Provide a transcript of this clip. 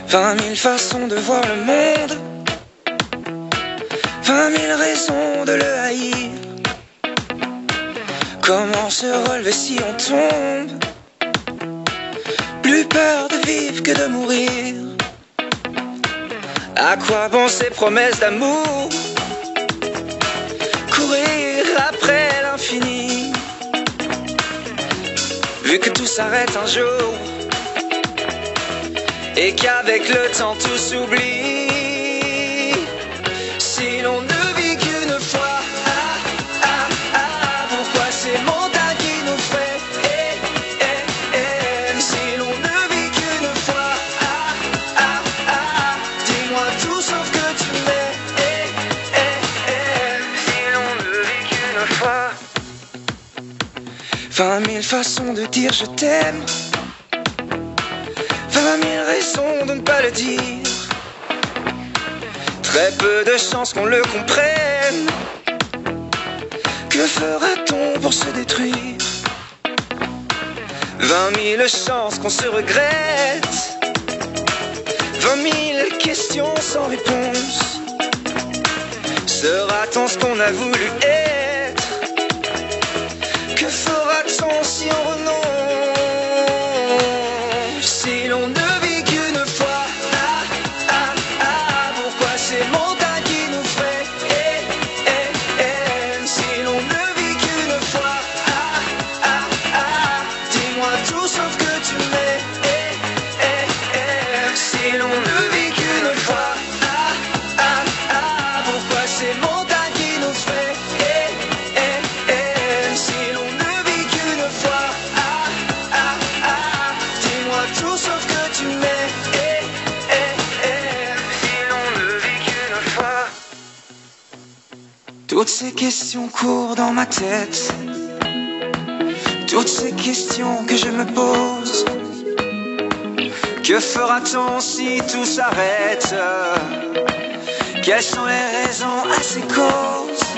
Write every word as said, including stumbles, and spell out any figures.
Vingt mille façons de voir le monde, vingt mille raisons de le haïr. Comment se relever si on tombe? Plus peur de vivre que de mourir. À quoi bon ces promesses d'amour? Courir après l'infini, vu que tout s'arrête un jour et qu'avec le temps tout s'oublie. Si l'on ne vit qu'une fois, ah, ah, ah, pourquoi ces montagnes qui nous freinent? Eh, eh, eh. Si l'on ne vit qu'une fois, ah, ah, ah, dis-moi tout sauf que tu m'aimes. Eh, eh, eh. Si l'on ne vit qu'une fois. Vingt mille façons de dire je t'aime, vingt mille raisons de ne pas le dire. Très peu de chances qu'on le comprenne. Que fera-t-on pour se détruire? Vingt mille chances qu'on se regrette, vingt mille questions sans réponse. Sera-t-on ce qu'on a voulu être? Que fera-t-on si on renonce? Si l'on ne vit qu'une fois, ah, ah, ah, pourquoi ces montagnes qui nous freinent? Eh, eh, eh. Si l'on ne vit qu'une fois, ah, ah, ah, dis-moi tout sauf que tu m'aimes. Eh, eh, eh. Si l'on ne vit qu'une fois, ah, ah, ah, pourquoi ces montagnes qui nous freinent? Eh, eh, eh. Si l'on ne vit qu'une fois, ah, ah, ah, dis-moi tout sauf que tu m'aimes. Eh, eh, eh. Si l'on ne vit qu'une fois. Toutes ces questions courent dans ma tête, toutes ces questions que je me pose. Que fera-t-on si tout s'arrête? Quelles sont les raisons à ces causes?